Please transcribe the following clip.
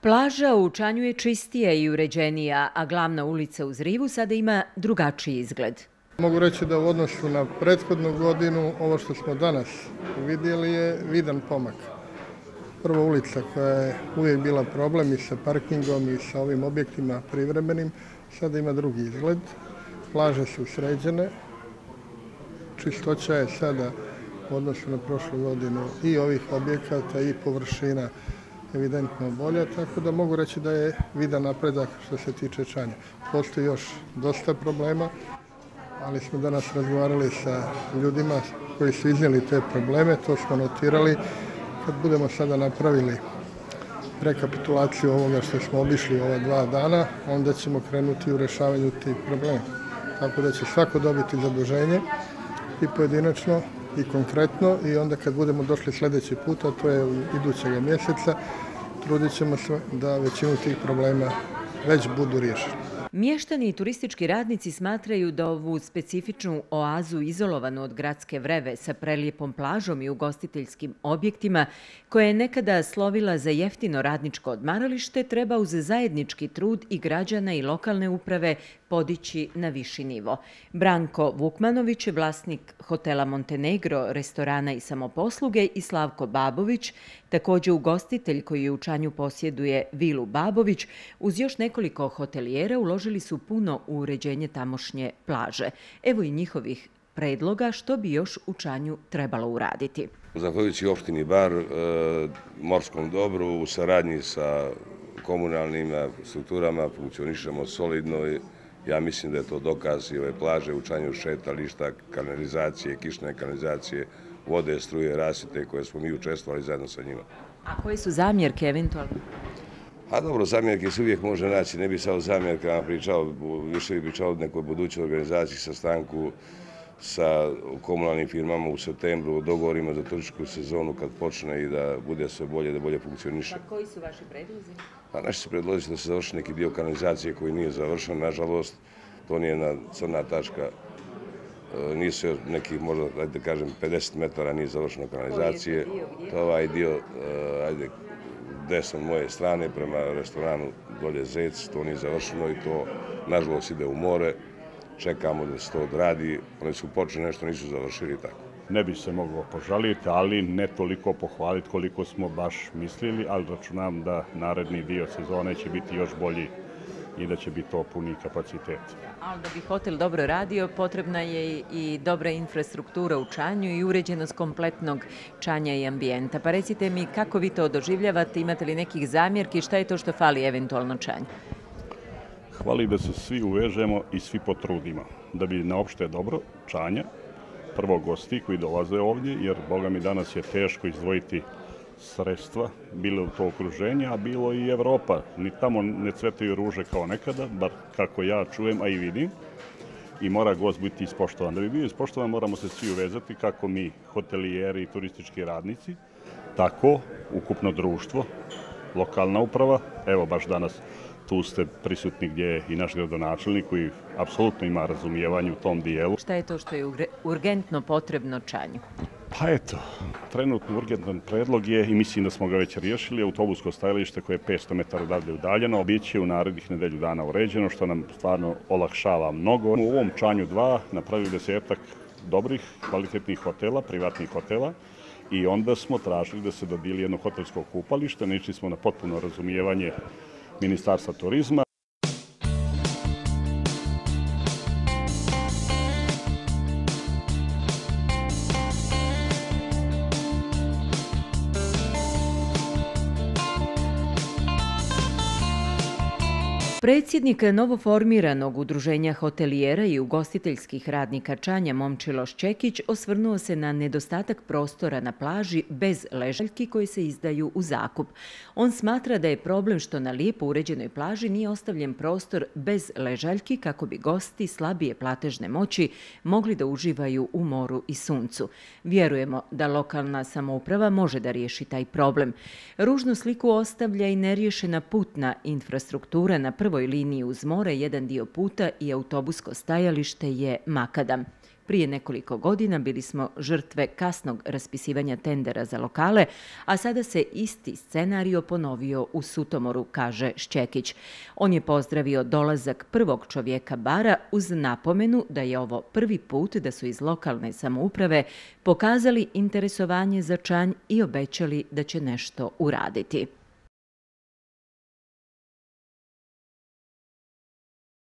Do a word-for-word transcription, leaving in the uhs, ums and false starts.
Plaža u Čanju je čistija i uređenija, a glavna ulica uz rivu sada ima drugačiji izgled. Mogu reći da u odnosu na prethodnu godinu ovo što smo danas vidjeli je vidan pomak. Prva ulica koja je uvijek bila problem i sa parkingom i sa ovim objektima privremenim, sada ima drugi izgled. Plaže su sređene, čistoća je sada u odnosu na prošlu godinu i ovih objekata i površina evidentno bolja, tako da mogu reći da je vidan napredak što se tiče Čanja. Postoji još dosta problema, ali smo danas razgovarali sa ljudima koji su iznijeli te probleme, to smo notirali. Kad budemo sada napravili rekapitulaciju ovoga što smo obišli ova dva dana, onda ćemo krenuti u rješavanju tih problema. Tako da će svako dobiti zaduženje i pojedinačno i konkretno, i onda kad budemo došli sljedeći put, a to je u idućeg mjeseca, trudit ćemo se da većinu tih problema već budu riješeni. Mještani i turistički radnici smatraju da ovu specifičnu oazu izolovanu od gradske vreve sa prelijepom plažom i ugostiteljskim objektima, koja je nekada slovila za jeftino radničko odmaralište, treba uz zajednički trud i građana i lokalne uprave podići na viši nivo. Branko Vukmanović, vlasnik hotela Montenegro, restorana i samoposluge, i Slavko Babović, također ugostitelj koji u Čanju posjeduje vilu Babović, uz još nekoliko hotelijera uložili su puno u uređenje tamošnje plaže. Evo i njihovih predloga što bi još u Čanju trebalo uraditi. Zahvaljujući opštini Bar, morskom dobru, u saradnji sa komunalnim strukturama funkcionišemo solidno. Ja mislim da je to dokaz i ove plaže u Čanju, šetališta, kanalizacije, kišne kanalizacije, vode, struje, rasvjete koje smo mi učestvovali zajedno sa njima. A koje su zamjerke eventualno? A dobro, zamjerke se uvijek može naći, ne bi sad o zamjerkama pričao, više bi pričao o nekoj budućoj organizaciji, sastanku sa komunalnim firmama u septembru, dogovorima za turističku sezonu kad počne i da bude sve bolje, da bolje funkcioniše. Pa koji su vaši predlozi? Pa naši se predloži da se završi neki dio kanalizacije koji nije završen, nažalost, to nije jedna crna tačka. Nije sve nekih, možda, da kažem, pedeset metara nije završeno kanalizacije. To je ovaj dio, ajde, desno moje strane prema restoranu dolje Zec, to nije završeno i to, nažalost, ide u more. Čekamo da se to odradi, oni su počeli nešto, nisu završili i tako. Ne bi se moglo požaliti, ali ne toliko pohvaliti koliko smo baš mislili, ali računam da naredni dio sezone će biti još bolji i da će biti to puni kapacitet. Ali da bi hotel dobro radio, potrebna je i dobra infrastruktura u Čanju i uređenost kompletnog Čanja i ambijenta. Pa recite mi kako vi to doživljavate, imate li nekih zamjerki, šta je to što fali eventualno Čanju? Hvali da se svi uvežemo i svi potrudimo, da bi na opšte dobro Čanja, prvo gosti koji dolaze ovdje, jer Boga mi danas je teško izdvojiti sredstva, bilo u to okruženje, a bilo i Evropa. Ni tamo ne cvetaju ruže kao nekada, bar kako ja čujem, a i vidim. I mora gost biti ispoštovan. Da bi bio ispoštovan, moramo se svi uvezati, kako mi, hotelijeri i turistički radnici, tako ukupno društvo, lokalna uprava. Evo baš danas tu ste prisutni gdje je i naš gradonačelnik koji apsolutno ima razumijevanje u tom dijelu. Šta je to što je urgentno potrebno Čanju? Pa eto, trenutno urgentan predlog je, i mislim da smo ga već riješili, autobusko stajalište koje je petsto metara odavde udaljeno, biće u narednih nedelju dana uređeno, što nam stvarno olakšava mnogo. U ovom Čanju dva napravili desetak dobrih, kvalitetnih hotela, privatnih hotela, i onda smo tražili da se dodijeli jedno hotelsko kupalište, naišli smo na potpuno razumijevanje Ministarstva turizma. Predsjednik novoformiranog udruženja hotelijera i ugostiteljskih radnika Čanja Momčilo Šćekić osvrnuo se na nedostatak prostora na plaži bez ležaljki koji se izdaju u zakup. On smatra da je problem što na lijepo uređenoj plaži nije ostavljen prostor bez ležaljki kako bi gosti slabije platežne moći mogli da uživaju u moru i suncu. Vjerujemo da lokalna samouprava može da riješi taj problem. Ružnu sliku ostavlja i neriješena putna infrastruktura na prvoj liniji uz more, jedan dio puta i autobusko stajalište je makadam. Prije nekoliko godina bili smo žrtve kasnog raspisivanja tendera za lokale, a sada se isti scenario ponovio u Sutomoru, kaže Šćekić. On je pozdravio dolazak prvog čovjeka bara uz napomenu da je ovo prvi put da su iz lokalne samouprave pokazali interesovanje za Čanj i obećali da će nešto uraditi.